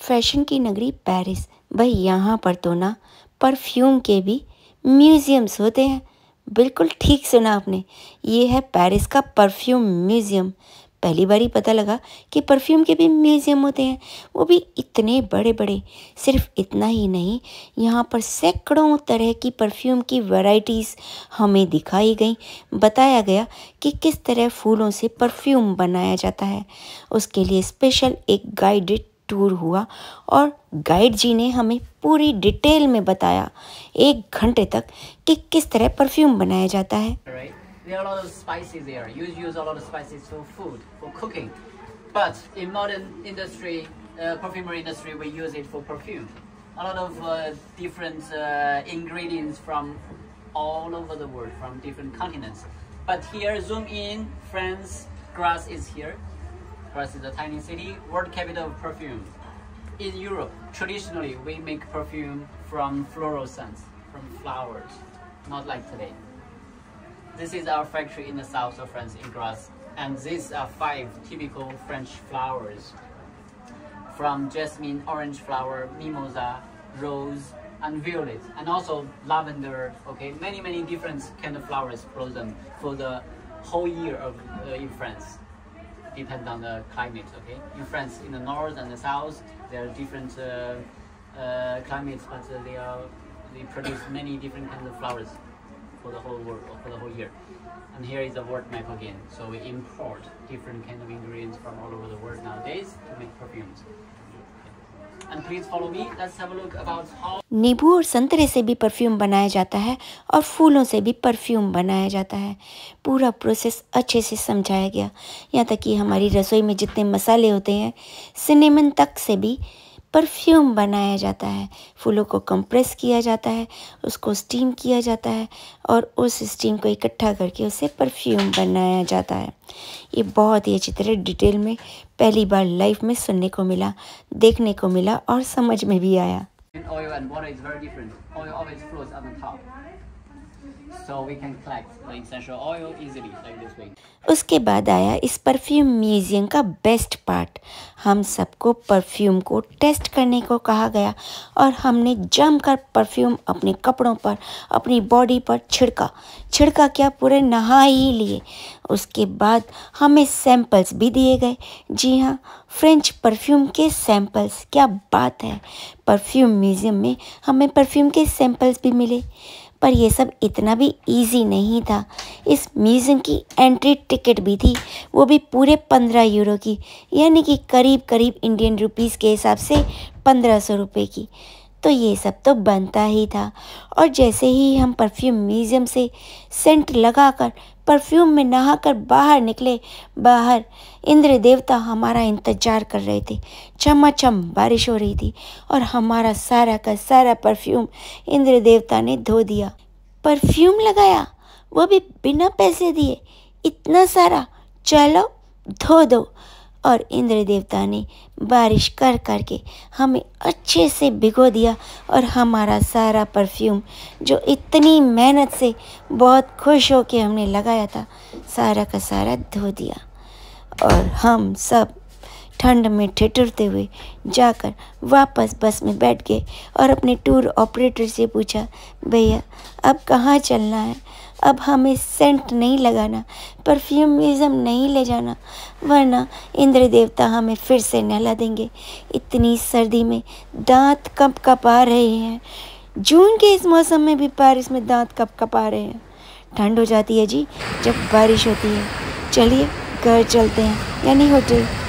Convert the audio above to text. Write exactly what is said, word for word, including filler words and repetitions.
Fashion की नगरी Paris, भाई यहाँ पर तो ना परफ्यूम के भी म्यूज़ियम्स होते हैं। बिल्कुल ठीक सुना आपने, ये है पेरिस का परफ्यूम म्यूज़ियम। पहली बार ही पता लगा कि परफ्यूम के भी म्यूज़ियम होते हैं, वो भी इतने बड़े बड़े। सिर्फ इतना ही नहीं, यहाँ पर सैकड़ों तरह की परफ्यूम की वैरायटीज़ हमें दिखाई गई। बताया गया कि किस तरह फूलों से परफ्यूम बनाया जाता है। उसके लिए स्पेशल एक गाइडेड टूर हुआ और गाइड जी ने हमें पूरी डिटेल में बताया एक घंटे तक कि किस तरह परफ्यूम बनाया जाता है। There are a lot of spices there. You use a lot of spices for food, for cooking. But in modern industry, uh, perfumery industry, we use it for perfume. A lot of uh, different uh, ingredients from all over the world, from different continents. But here, zoom in, France, Grasse is here. Grasse is a tiny city, world capital of perfume. In Europe, traditionally, we make perfume from floral scents, from flowers, not like today. This is our factory in the south of France, in Grasse, and these are five typical French flowers, from jasmine, orange flower, mimosa, rose, and violet, and also lavender. Okay, many many different kind of flowers blossom for the whole year of uh, in France. Depends on the climate. Okay, in France, in the north and the south, there are different uh, uh, climates, but uh, they are they produce many different kinds of flowers for the whole world, for the whole year. And here is the world map again. So we import different kind of ingredients from all over the world nowadays to make perfumes. And please follow me. Let's have a look about how. नींबू और संतरे से भी perfume बनाया जाता है और फूलों से भी परफ्यूम बनाया जाता है। पूरा प्रोसेस अच्छे से समझाया गया, यहाँ तक कि हमारी रसोई में जितने मसाले होते हैं, सिनेमन तक से भी परफ्यूम बनाया जाता है। फूलों को कंप्रेस किया जाता है, उसको स्टीम किया जाता है और उस स्टीम को इकट्ठा करके उससे परफ्यूम बनाया जाता है। ये बहुत ही अच्छी तरह डिटेल में पहली बार लाइफ में सुनने को मिला, देखने को मिला और समझ में भी आया। Oil and water is very different. Oil always flows at the top, so we can collect the essential oil easily like this way. उसके बाद आया इस परफ्यूम म्यूज़ियम का बेस्ट पार्ट। हम सबको परफ्यूम को टेस्ट करने को कहा गया और हमने जमकर परफ्यूम अपने कपड़ों पर, अपनी बॉडी पर छिड़का। छिड़का क्या, पूरे नहा ही लिए। उसके बाद हमें सैंपल्स भी दिए गए। जी हाँ, फ्रेंच परफ्यूम के सैंपल्स। क्या बात है, परफ्यूम म्यूज़ियम में हमें परफ्यूम के सैंपल्स भी मिले। पर ये सब इतना भी इजी नहीं था। इस म्यूज़ियम की एंट्री टिकट भी थी, वो भी पूरे पंद्रह यूरो की, यानी कि करीब करीब इंडियन रुपीस के हिसाब से पंद्रह सौ रुपये की। तो ये सब तो बनता ही था। और जैसे ही हम परफ्यूम म्यूज़ियम से सेंट लगाकर परफ्यूम में नहाकर बाहर निकले, बाहर इंद्र देवता हमारा इंतजार कर रहे थे। चमाचम बारिश हो रही थी और हमारा सारा का सारा परफ्यूम इंद्र देवता ने धो दिया। परफ्यूम लगाया, वो भी बिना पैसे दिए, इतना सारा, चलो धो दो। और इंद्र देवता ने बारिश कर कर के हमें अच्छे से भिगो दिया और हमारा सारा परफ्यूम जो इतनी मेहनत से बहुत खुश हो के हमने लगाया था, सारा का सारा धो दिया। और हम सब ठंड में ठिठुरते हुए जाकर वापस बस में बैठ गए और अपने टूर ऑपरेटर से पूछा, भैया अब कहाँ चलना है? अब हमें सेंट नहीं लगाना, परफ्यूम म्यूज़ियम नहीं ले जाना, वरना इंद्र देवता हमें फिर से नहला देंगे। इतनी सर्दी में दांत कप कपा रहे हैं। जून के इस मौसम में भी पेरिस में दांत कप कपा रहे हैं। ठंड हो जाती है जी जब बारिश होती है। चलिए घर चलते हैं, यानी होटल।